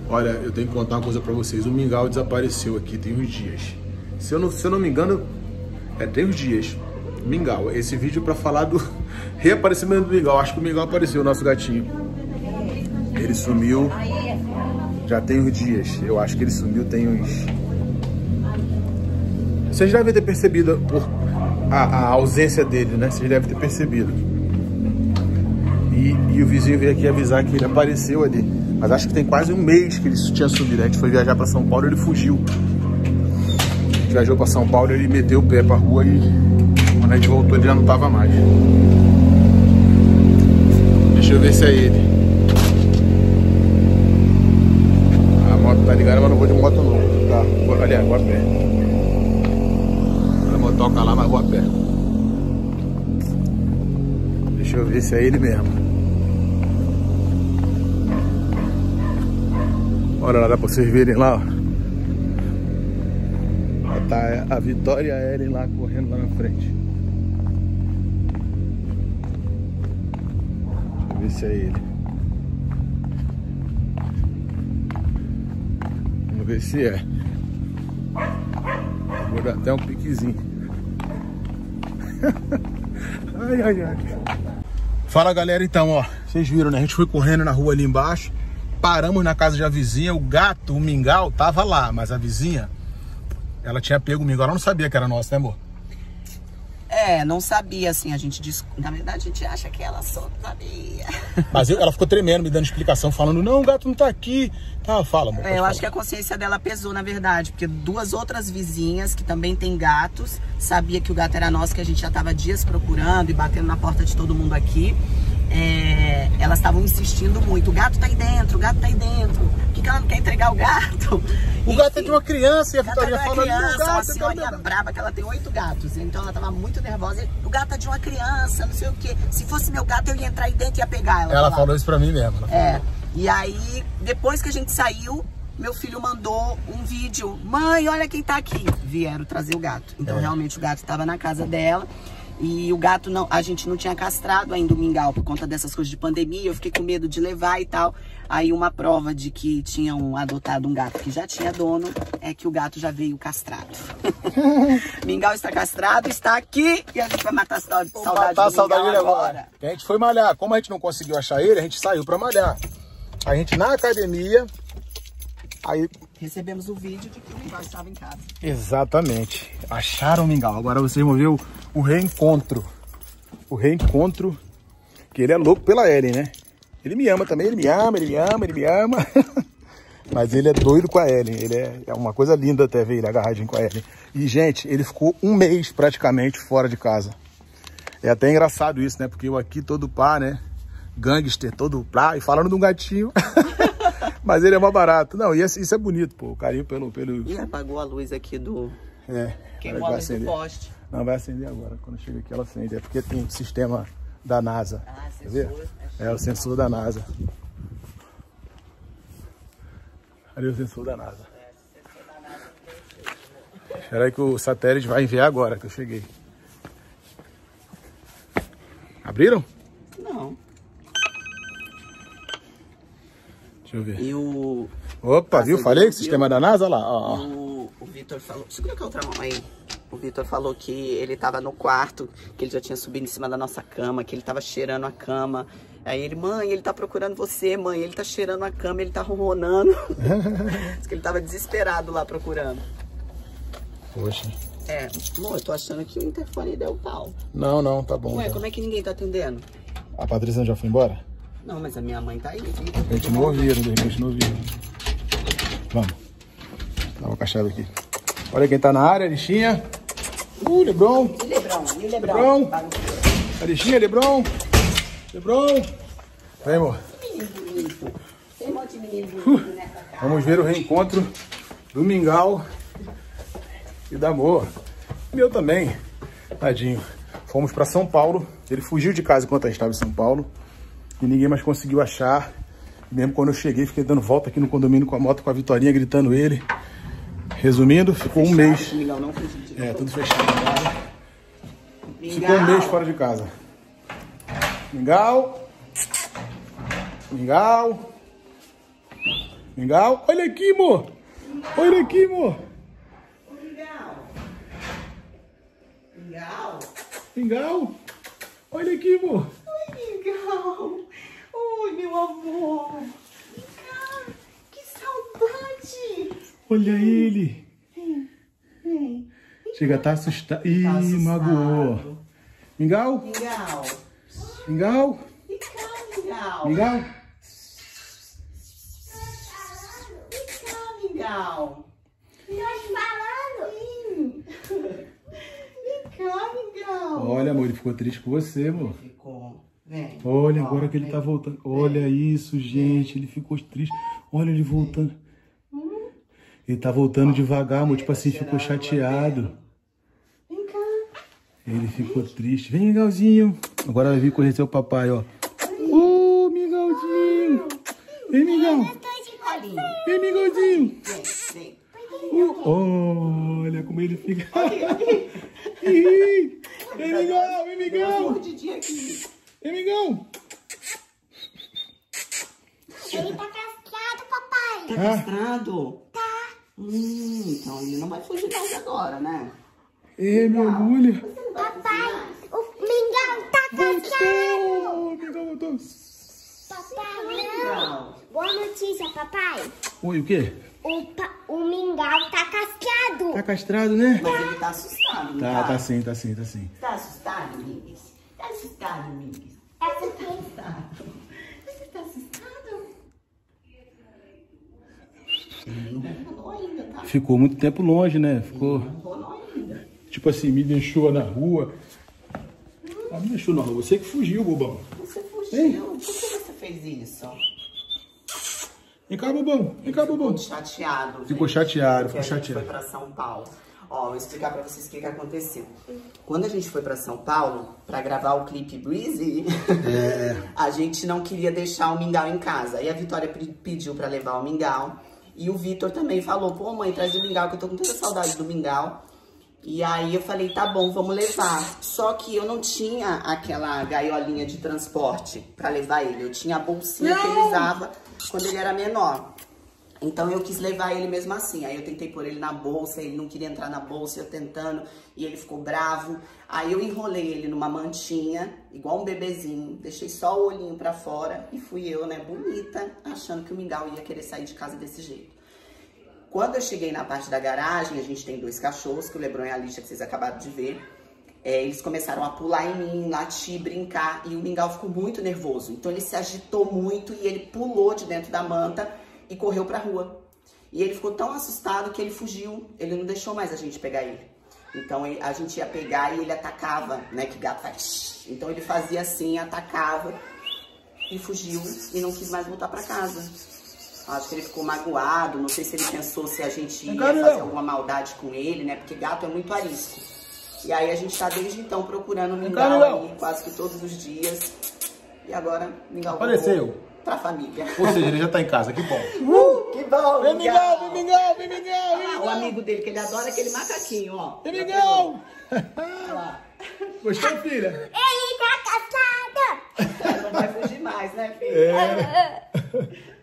Olha, eu tenho que contar uma coisa pra vocês. O mingau desapareceu aqui tem uns dias. Se eu não me engano, tem uns dias. Mingau. Esse vídeo é pra falar do reaparecimento do mingau. Acho que o mingau apareceu, o nosso gatinho. Ele sumiu já tem uns dias. Eu acho que ele sumiu tem uns... Vocês devem ter percebido a ausência dele, né? Vocês devem ter percebido. E o vizinho veio aqui avisar que ele apareceu ali. Mas acho que tem quase um mês que ele tinha sumido. A gente foi viajar pra São Paulo e ele fugiu. A gente viajou pra São Paulo e ele meteu o pé pra rua e quando a gente voltou ele já não tava mais. Deixa eu ver se é ele. A moto tá ligada, mas não vou de moto não. Tá, aliás, vou a pé. A motoca lá, mas vou a pé. Deixa eu ver se é ele mesmo. Olha lá, dá pra vocês verem lá, ó. Tá a Vitória e a Ellen lá correndo lá na frente. Deixa eu ver se é ele. Vamos ver se é. Vou dar até um piquezinho. Ai, ai, ai. Fala, galera, então, ó. Vocês viram, né? A gente foi correndo na rua ali embaixo. Paramos na casa da vizinha, o gato, o mingau, tava lá, mas a vizinha, ela tinha pego o mingau, ela não sabia que era nosso, né, amor? Não sabia, assim, na verdade a gente acha que ela só sabia. Mas ela ficou tremendo, me dando explicação, falando, não, o gato não tá aqui. Tá, fala, amor. Eu acho que a consciência dela pesou, na verdade, porque duas outras vizinhas, que também têm gatos, sabia que o gato era nosso, que a gente já tava dias procurando e batendo na porta de todo mundo aqui. Elas estavam insistindo muito, o gato tá aí dentro, o gato tá aí dentro, por que ela não quer entregar o gato? O Enfim, gato é de uma criança e a Vitória falando, criança, uma senhorinha braba, que ela tem 8 gatos, então ela tava muito nervosa, o gato é de uma criança, não sei o que, se fosse meu gato eu ia entrar aí dentro e ia pegar. Ela falou isso pra mim mesmo. E aí, depois que a gente saiu, meu filho mandou um vídeo, mãe, olha quem tá aqui, vieram trazer o gato, então realmente o gato estava na casa dela. E o gato, a gente não tinha castrado ainda o mingau por conta dessas coisas de pandemia. Eu fiquei com medo de levar e tal. Aí uma prova de que tinham adotado um gato que já tinha dono é que o gato já veio castrado. Mingau está castrado, está aqui e a gente vai matar a saudade do mingau agora. A gente foi malhar. Como a gente não conseguiu achar ele, a gente saiu pra malhar. A gente na academia, aí... recebemos o vídeo de que o mingau estava em casa. Exatamente. Acharam o mingau. Agora vocês vão ver o reencontro. O reencontro. Que ele é louco pela Ellen, né? Ele me ama também. Ele me ama, ele me ama, ele me ama. Mas ele é doido com a Ellen. Ele é uma coisa linda até ver ele agarradinho com a Ellen. E, gente, ele ficou um mês praticamente fora de casa. É até engraçado isso, né? Porque eu aqui todo pá, né? Gangster, todo pá. E falando de um gatinho. Mas ele é mais barato. Não, e isso é bonito, pô. O carinho pelo... E apagou a luz aqui do... Queimou a luz do poste. Não, vai acender agora. Quando chega aqui, ela acende. É porque tem um sistema da NASA. Sensor. É o sensor da NASA. Ali o sensor da NASA. Espera aí que o satélite vai enviar agora, que eu cheguei. Abriram? Não. Deixa eu ver. E o... Opa, viu? Falei que o sistema da NASA, olha lá. Ó. O Vitor falou... Segura com a outra mão aí. O Vitor falou que ele tava no quarto, que ele já tinha subido em cima da nossa cama, que ele tava cheirando a cama. Aí ele, mãe, ele tá procurando você, mãe. Ele tá cheirando a cama, ele tá ronronando. Diz que ele tava desesperado lá procurando. Poxa. Amor, eu tô achando que o interfone deu pau. Não, tá bom. Ué, como é que ninguém tá atendendo? A Patrícia já foi embora? Não, mas a minha mãe tá aí. A gente não ouviram, de repente não ouviram. Vamos. Dá uma caixada aqui. Olha quem tá na área, Lixinha. Lebron. E Lebron. A Lixinha, Lebron. Vem, amor. Tem um monte de menino bonito nessa casa. Vamos ver o reencontro do mingau e da amor. Meu também, tadinho. Fomos pra São Paulo. Ele fugiu de casa enquanto a gente estava em São Paulo. E ninguém mais conseguiu achar. Mesmo quando eu cheguei, fiquei dando volta aqui no condomínio com a moto, com a Vitorinha, gritando ele. Resumindo, ficou um mês. Tudo fechado. Ficou um mês fora de casa. Mingau. Mingau, olha aqui, amor. Olha aqui, amor. Mingau. Mingau. Mingau. Olha aqui, amor. Oi, Mingau. Oi, meu amor. Mingau, que saudade. Olha ele. Vem. Chega, tá assustado. Ih, Tá assustado. magoou. Mingau. Mingau. Mingau. Vem cá, Mingau. Mingau. Vem cá, Mingau. Vem cá, Mingau. Olha, amor, ele ficou triste com você, amor. Ficou. Vem. Olha, Ó, agora que ele vem. tá voltando. Olha isso, gente. Ele ficou triste. Olha ele voltando. Ele tá voltando devagar, amor. Tipo assim, ficou chateado. Vem cá. Ele ficou triste. Vem, Mingauzinho. Agora vai vir conhecer o papai, ó. Ô, Mingauzinho. Vem, Mingau. Vem, Mingauzinho. Vem. Olha como ele fica. Aqui. Ih, vem, Mingau. Vem, Deu Mingau. uma mordidinha aqui. Vem, Mingau. Ele tá castrado, papai. Tá castrado? Tá. Então ele não vai fugir mais agora, né? Ê, meu orgulho. Papai, o mingau tá castrado. Voltou. Mingau voltou. Papai, Mingau. boa notícia, papai. Oi, o quê? O mingau tá castrado. Tá castrado, né? Mas ele tá assustado, Tá, não tá sim, tá sim, tá sim. Tá assustado, Mingis? Tá assustado, Mingis? É porque Você tá assustado? Ele não rolou ainda, tá? Ficou muito tempo longe, né? Ficou, Não rolou ainda. tipo assim, me deixou na rua. Ah, me deixou na rua. Você que fugiu, bobão. Você fugiu. Por que você fez isso? Vem cá, bobão. Vem cá, bobão. Ficou chateado. Ficou gente, chateado, porque ficou a gente chateado. foi pra São Paulo. Ó, vou explicar pra vocês o que aconteceu. Quando a gente foi pra São Paulo pra gravar o clipe Breezy, a gente não queria deixar o Mingau em casa. Aí a Vitória pediu pra levar o Mingau. E o Vitor também falou, pô, mãe, traz o Mingau, que eu tô com tanta saudade do Mingau. E aí eu falei, tá bom, vamos levar. Só que eu não tinha aquela gaiolinha de transporte pra levar ele. Eu tinha a bolsinha que ele usava quando ele era menor. Então eu quis levar ele mesmo assim. Aí eu tentei pôr ele na bolsa, ele não queria entrar na bolsa, eu tentando, e ele ficou bravo. Aí eu enrolei ele numa mantinha, igual um bebezinho, deixei só o olhinho pra fora e fui eu, né, bonita, achando que o Mingau ia querer sair de casa desse jeito. Quando eu cheguei na parte da garagem, a gente tem 2 cachorros, que o Lebron e a Alicia, que vocês acabaram de ver. Eles começaram a pular em mim, latir, brincar, e o Mingau ficou muito nervoso. Então ele se agitou muito e ele pulou de dentro da manta e correu pra rua. E ele ficou tão assustado que ele fugiu, ele não deixou mais a gente pegar ele. Então a gente ia pegar e ele atacava, né, que gato faz. Então ele fazia assim, atacava e fugiu e não quis mais voltar pra casa. Acho que ele ficou magoado, não sei se ele pensou se a gente ia fazer alguma maldade com ele, né, porque gato é muito arisco. E aí a gente tá desde então procurando o Mingau aí, quase que todos os dias. E agora o Mingau Apareceu. Pra família. Ou seja, ele já tá em casa, que bom. Que bom, Vem, Mingau, vem, Mingau, vem, Mingau, vem, Ah, o Mingau. amigo dele, que ele adora aquele macaquinho, ó. Vem, Mingau. Olha lá. Gostou, filha? ele tá castrado. Não vai fugir mais, né, filho?